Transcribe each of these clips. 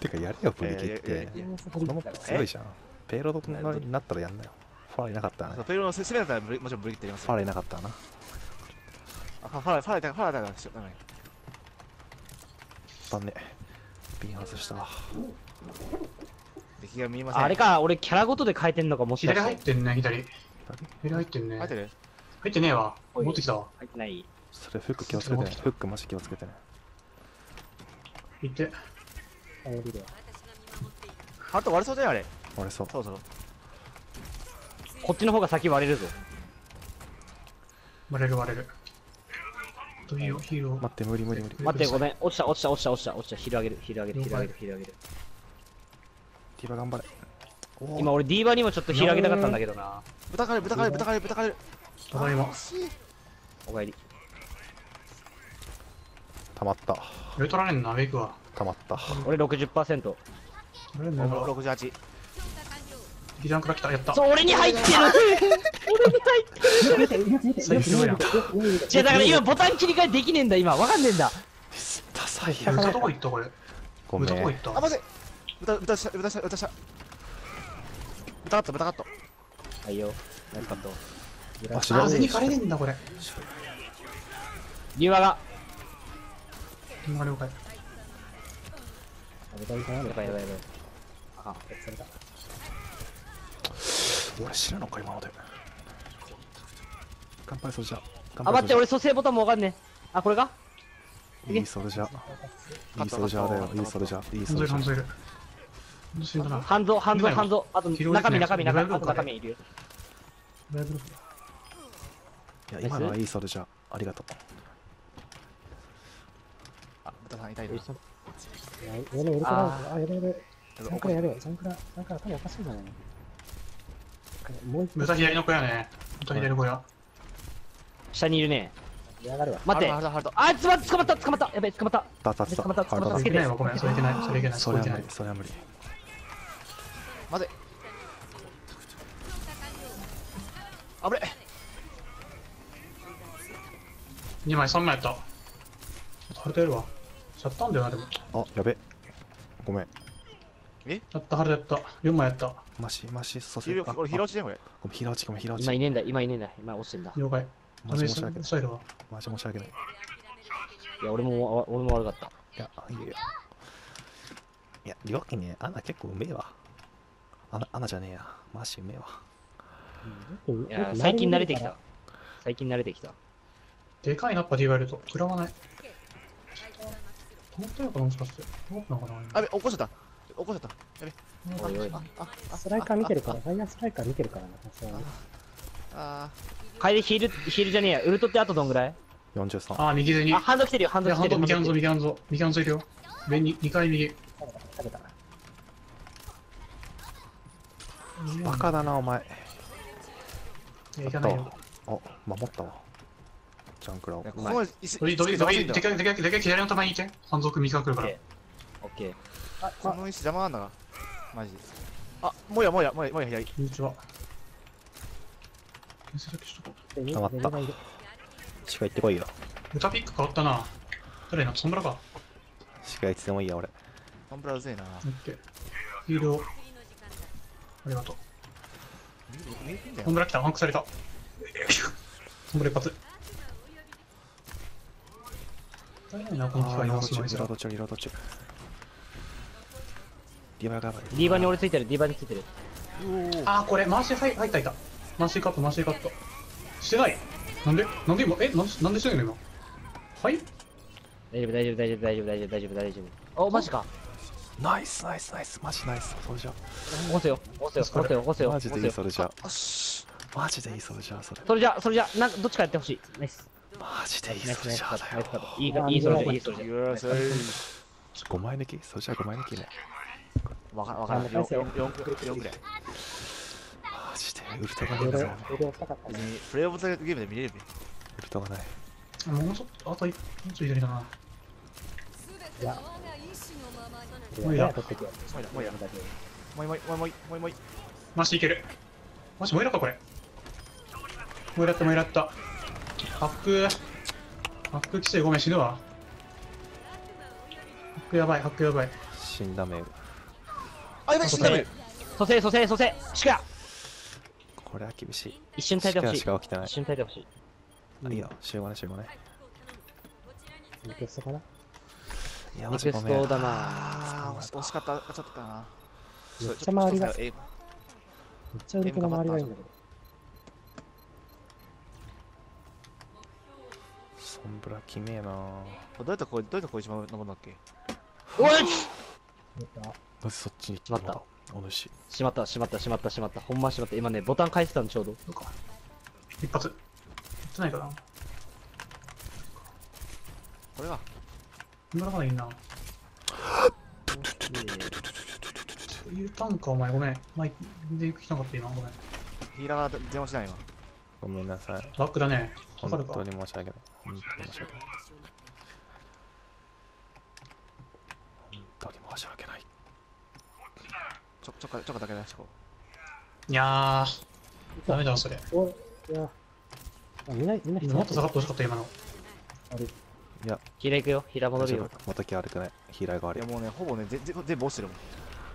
てかやれよ、プリキって。このモップ強いじゃん。ペイロードになったらやんなよ。ファラいなかったな。 ペイロード攻めだったらもちろんブリキってやります。 ファラいなかったな。 ファラだからしょうがない。 だね。ピン外した。 敵が見えません。 あれか、俺キャラごとで変えてんのかもしれない。 左入ってんね、左入ってんね。 入ってる？ 入ってねえわ。持ってきたわ。 入ってない。 それフック気をつけてね。フックマジ気をつけてね。 行って。 ハート割れそうじゃないあれ。 割れそう。 そうそう。 こっちの方が先割れるぞ。 割れる割れる。ヒーロー。 待って、無理。 待って、ごめん。落ちた。ヒル上げる。 ディバ頑張れ。 今俺ディーバにもちょっとヒル上げたかったんだけどな。 豚かれる。 ただいま。 お帰り。 たまった。 上取られんな、ウェイクは。 たまった。 俺 60%。 取られんな。 68。 ギランから来た、やった。 そう、俺に入ってる最強やん。 違う、だから今ボタン切り替えできねえんだ、今。わかんねえんだ。 最豚どこ行ったこれ。 ごめん。 豚どこ行ったあ、まずい。豚した。豚カット。 はいよ。ナイスカット。 あ、背に枯れねえんだこれ。 ディーバが。 了解。 やばい。あ、それだ。 俺知らんのか今まで。乾杯ソルジャー。 あ、待って、俺蘇生ボタンもわかんねえ。あ、これかいいソルジャー。いいソルジャーだよ。いいソルジャー。いいソルジャー。 半蔵いる。死んだな。 半蔵。あと中身いるよ。 いや、今のはいいソルジャー。ありがとう。 あ、豚さん痛いな。 やべえ。サンクラやべえ。サンクラ多分おかしいんじゃないの。もう一豚左の小屋ね。豚左の小屋。 下にいるね。 やがるわ。 待って。 ハルト。 あ、捕まった。やべえ、捕まった。 た。 捕まった。 それいけないわ、ごめん。それいけない。 それは無理。 まずい。あぶれ。 2枚、3枚やった。ハルトやるわ。シャッターんだよな、でも。 あ、やべ。ごめん。 やった、ハルトやった。4枚やった。 マシ、そ俺ヒロ落ちねこれ。 ごめん、ヒロ落ち。 今いねえんだ。今落ちてんだ。 了解。 マジ申し訳ない。 サイドは。 マジ申し訳ない。 いや、俺も悪かった。 いや、料金ね、アナ結構うめえわ。アナじゃねえや。マジうめえわ。 いや、最近慣れてきた。 でかいな、やっぱ D がいると。食らわない。止まったのかな、もしかして。止まったのかな。 あべ、起こしちゃった。やべ。 おいおい。 ストライカー見てるから、ファイヤーストライカー見てるからな。 あ帰りヒールじゃねえや。ウルトってあとどんぐらい？ 43。 あ、右手に。 あ、ハンド来てるよ。 右ハンド、右ハンドいるよ。上に2回右。 食べた。 バカだな、お前。 いかないよ。 あ、守ったわ。ジャンクラを。 ここ椅子。 でかい左の玉にいて。半蔵君右から来るから。 オッケー。 この椅子邪魔なんだな。マジで。あ、もうや左。 こんにちは。 たまった。シカ行ってこいよ。 歌ピック変わったな。誰な、ソンブラか。 シカいつでもいいや、俺。 ソンブラうぜえな。 オッケー。ヒールを。ありがとう。ソンブラ来た、ワンクされた。ソンブラ一発。誰な、この機械のリロード中。ディバがやばい。 ディーバに俺ついてる。 あー、これ、回し入った。回しカット。してない。なんで今、なんでしてないの今。はい。 大丈夫。お、マジか。 ナイス。マジナイス。それじゃ。 押せよ。 マジでいい、それじゃ。マジでいい、それじゃ。 それじゃ、どっちかやってほしい。ナイス。 マジでいい、それじゃだよ。 いい、それじゃ。 5枚抜きそれじゃ5枚抜きね。 わからん。4ぐらい。 マジでウルトがない。 プレイオブザゲームで見れるべ。 ウルトがない。 もうちょっと、あともうちょい左だな。 いや。 もういいだ。 もういい。 マシいける。マシ、もういらかこれ。もういらった。ハック規制ごめん、死ぬわ。ハックやばい。 死んだメール。 あ、やばい、死んだめ。 蘇生蘇生蘇生シカこれは厳しい。 一瞬耐えてほしい。 しか起きてない一。瞬耐えてほしい。 いいよ、集合ね、集合ね。 リクエストかな。 いや、 リクマジごめん。 エストだな。 あー、惜しかった。ちょっとな。 めっちゃ周りが、めっえちゃウルトの周りがいいんだけど。 ソンブラきめえな。 どうやってこれ一番登るんだっけ？ おいやったなぜそっちに行しまったお主。 しまったしまったしまったしまった。ほんましまった。今ね、ボタン返してたのちょうど。 どうか。一発。やってないかな。 これが。 村まだいいな。言ったんか、お前。ごめん。前で行きなかった今。ごめん。 ヒーラーが電話しないわ。 ごめんなさい。 バックだね。わかるか本当。に申し訳ない。本当に申し訳ない。本当に申し訳ない。 ちょっだけ出してこいやー。ダメだ、それ。 お、いや。あ、みんなもっと下がってほしかった、今の。 あれ、 いや、 ヒーラー行くよ。ヒーラー戻るよ。 また気悪くない。ヒーラーがう。 悪いいや。もうね、ほぼね、全部落ちてるもん。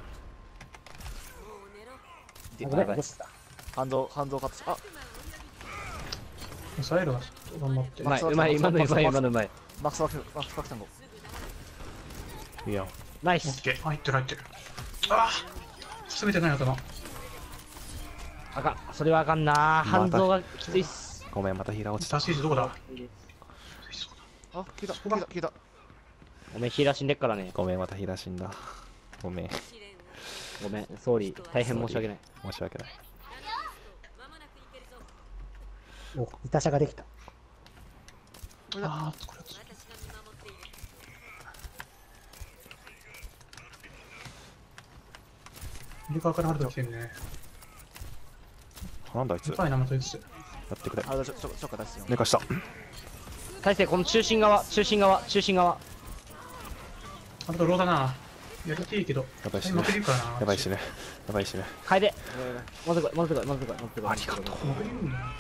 であ、ごめん、 やばい落ちた。 反動カットし、あ、 サイロがちょっと頑張って。 うまいうまい今のうまい今のうまい。 マックスバック単語。 いいよ。 ナイス。 オッケー。入ってる入ってる。ああ攻めてない頭。 あかん。それはあかんな。反動がきついっす。 ごめん、またヒーラー落ちた。 ダシーズどこだあ、消えた。 ごめん、ヒーラー死んでっからね。 ごめん、またヒーラー死んだ。ごめん。 ごめん、ソーリー。大変申し訳ない。 申し訳ない。 お、いた車ができた。 ああ、これ。右側からハルト来てるね。 なんだあいつ。ややっぱりな、またいつ。 ってくれ。 あ、ちょっか出すよ。 寝かした。 大勢、この中心側。 ハルトローだな。やりていいけど。 やばいしね負けてるからな。 やばいしね。やばいしね。 楓。もずこい、もずこい、もずこい、もずこい。 ありがとう。 負けてるんだ。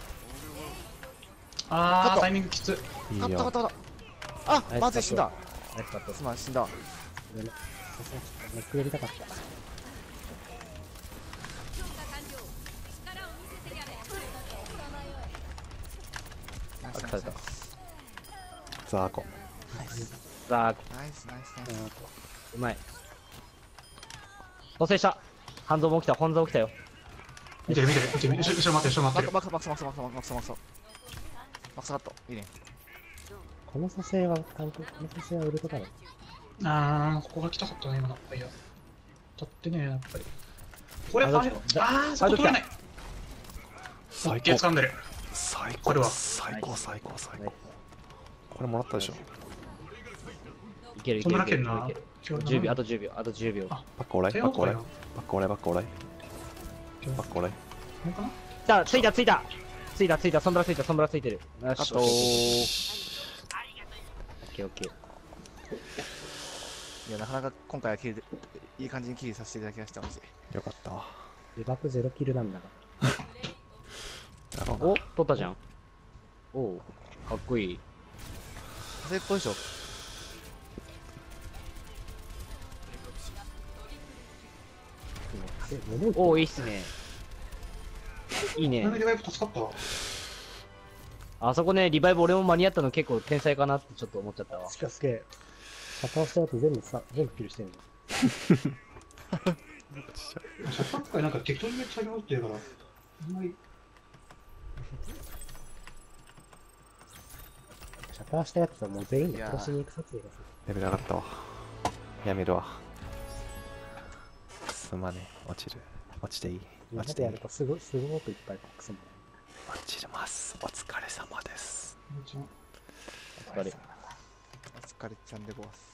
あー、タイミングきつ。 いいよ。 勝った。あ、まずい死んだ。 ナイスカット。 すまん、死んだ。 ごめんね。さすがちょっとネックやりたかった。 ナイスされたザーコ。 さあ、 ナイス。 うまい。蘇生した。反動も起きた、本動起きたよ。 見てる。後ろ待ってる、後ろ待ってる。 マックスカット。いいね。 この蘇生はタンク、この蘇生はウルトだろ。 あー、ここが来たかったね、今の。いや。取ってね、やっぱり。これ、あー、そこ取れない。オッケー、掴んでる。 最これは最高。これもらったでしょ。 いけるいそんけるいけるなけんな。 10秒、あと10秒、あと10秒。 バックオーライ。バックオーライ。バックオーライ。バックオーライ。バックオーライ。 ついた、ソンブラついてる。よし、オッケーオッケー。 いや、なかなか今回はキルでいい感じにキルさせていただきました、マジで。 よかったわ。 リバクゼロキルなんだが。 だろうな。 お、取ったじゃん。おう、かっこいい。 成功でしょ。 おう、いいっすね。いいねこ。れでワイプ助かったわ。 あそこね、リバイブ俺も間に合ったの結構天才かなってちょっと思っちゃったわ。 しかすげえ。片押した後全部キルしてんの。 シャッター界なんか適当にめっちゃ上手って言うから、あんまり。 シャッターしたやつはもう全員で殺しに行く撮影がすレベル上がったわ。やめるわ。すまねえ。落ちていい。 る。 落ちていい今までやる。とすごくいっぱいボックスも落ちます。お疲れ様です。 お疲れ。 お疲れちゃんでごわす。